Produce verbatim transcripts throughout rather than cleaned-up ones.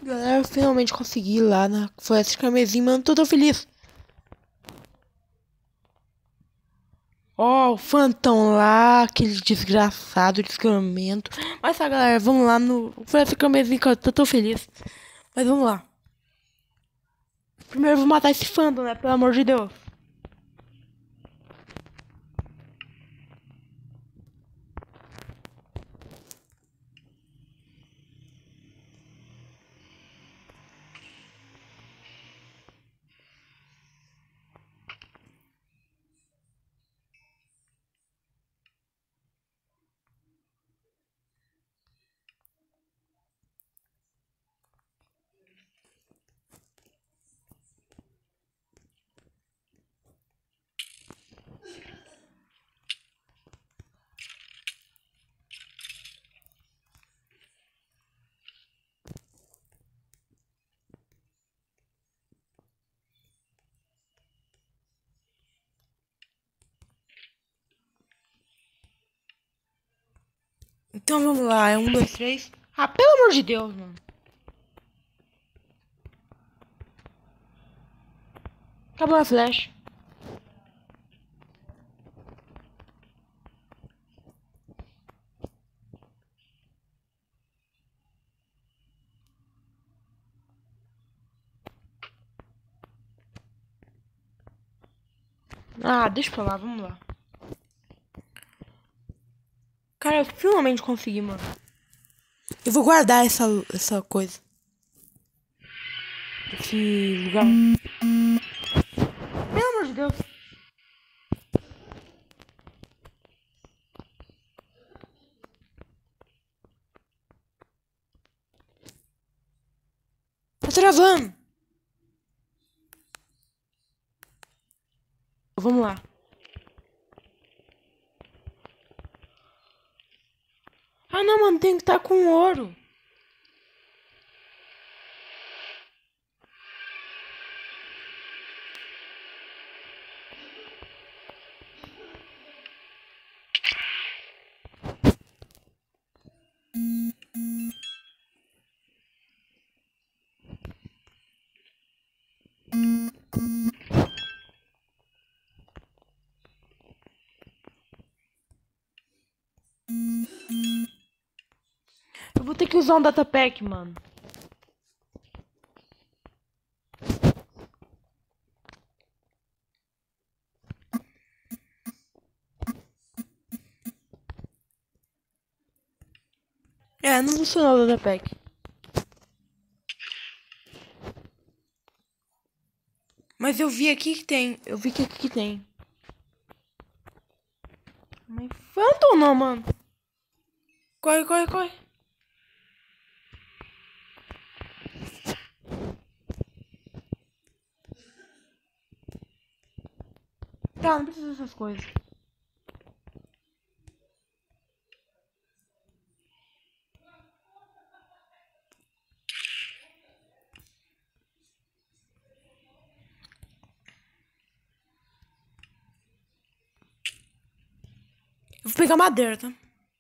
Galera, eu finalmente consegui ir lá na Floresta Carmesim, mano. Tô tão feliz. Ó, o Fantão lá, aquele desgraçado, desgramento. Mas tá, galera, vamos lá no Floresta Carmesim, que eu tô tão feliz. Mas vamos lá. Primeiro eu vou matar esse Phantom, né? Pelo amor de Deus. Então vamos lá, é um, dois, três. Ah, pelo amor de Deus, mano. Acabou a flecha. Ah, deixa pra lá, vamos lá. Cara, eu finalmente consegui, mano. Eu vou guardar essa, essa coisa. Esse lugar. Pelo amor de Deus. Tá travando. Vamos lá. Ah, não, mano, tem que estar com ouro. Eu vou ter que usar um datapack, mano. É, não funcionou o datapack. Mas eu vi aqui que tem. Eu vi que aqui que tem. Mas Phantom não, mano. Corre, corre, corre. Tá, não precisa dessas coisas. Eu vou pegar madeira, tá?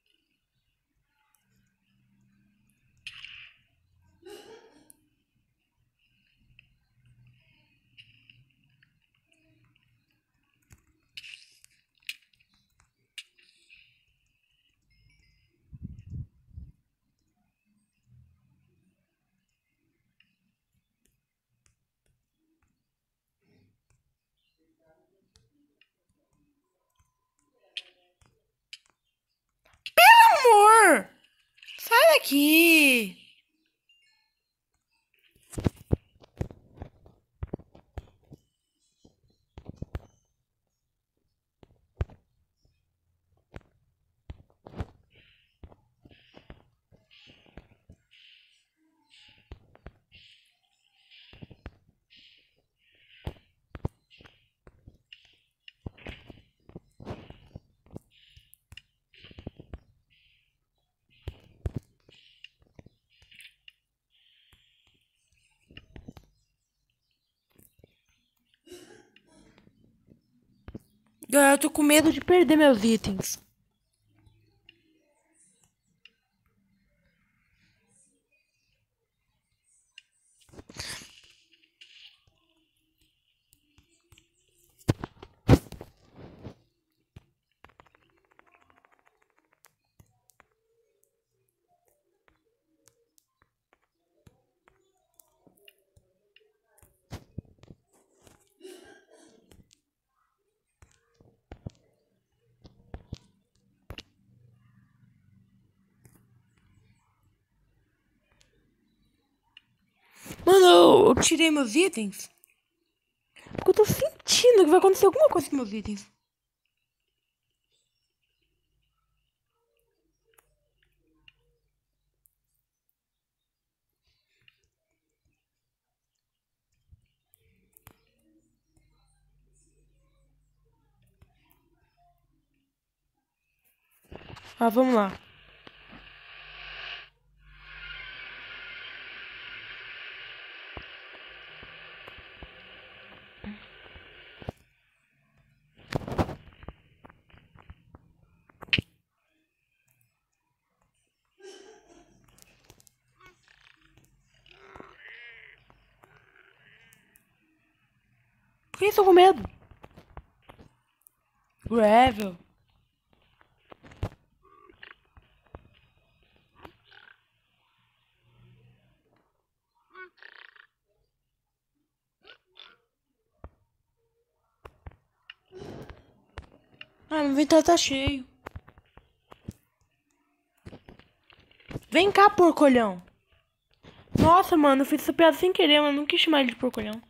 Amor! Sai daqui! Eu tô com medo de perder meus itens. eu tirei meus itens? Porque eu tô sentindo que vai acontecer alguma coisa com meus itens. Ah, vamos lá. Por que estou com medo? Gravel. Ah, meu inventário tá cheio. Vem cá, porcolhão. Nossa, mano, eu fiz essa piada sem querer, mas não quis chamar ele de porcolhão.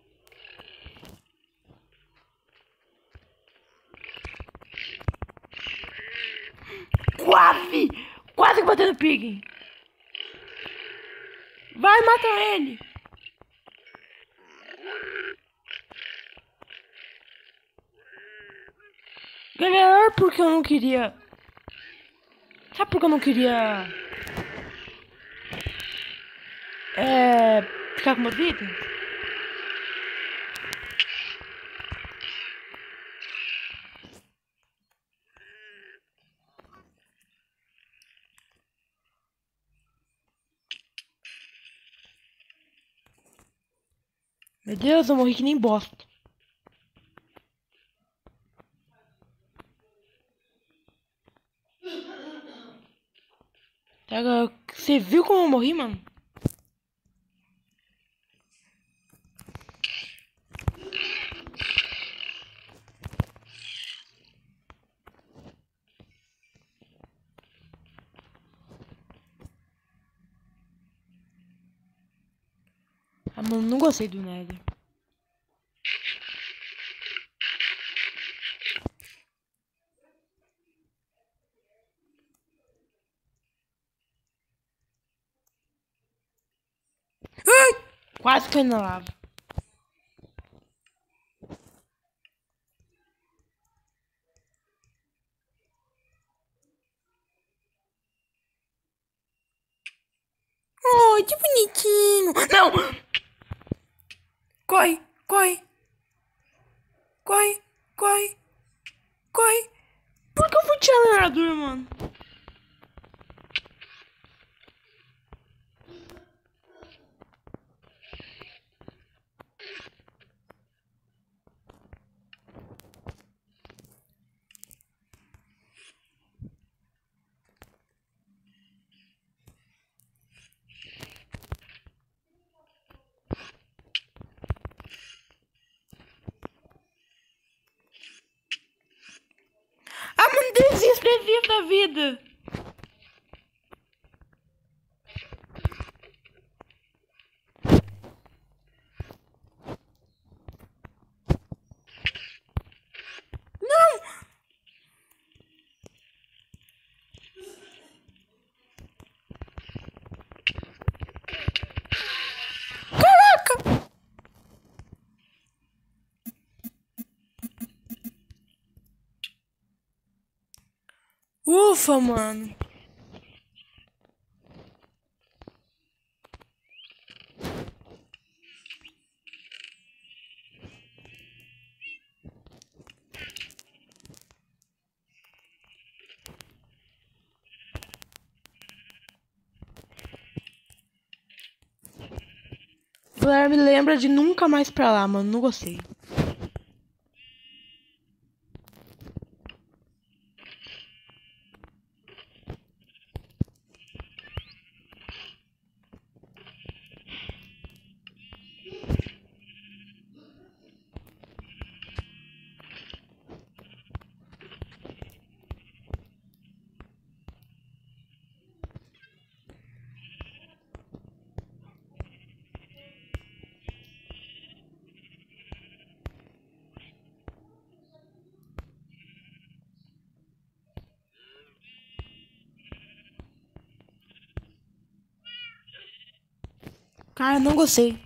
Quase! Quase que bateu no pig. Vai, mata ele. Galera, porque eu não queria... Sabe por que eu não queria... É... Ficar com meus itens? Meu Deus, eu morri que nem bosta. Você viu como eu morri, mano? Ah, mano, não gostei do Nether. Ai! Quase caiu na lava. Oh, que bonitinho. Não! Corre, corre. Corre, corre, corre. Por que eu fui tirar a armadura, mano? Ah, mano, desista, desista da vida. Não! Caraca! Ufa, mano. Galera, me lembra de nunca mais pra lá, mano. Não gostei. Cara, não gostei.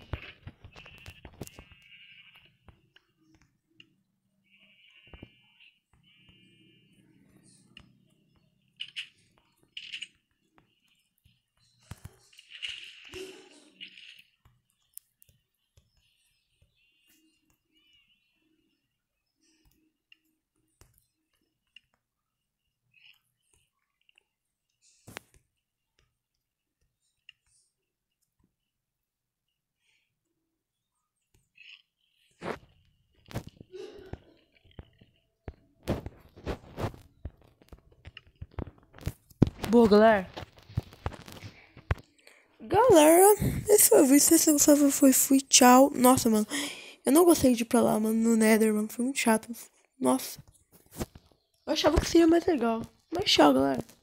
Boa, galera. Galera, esse foi o vídeo. Se você gostou, foi, fui, tchau. Nossa, mano. Eu não gostei de ir pra lá, mano, no Nether, mano. Foi muito chato. Nossa. Eu achava que seria mais legal. Mas tchau, galera.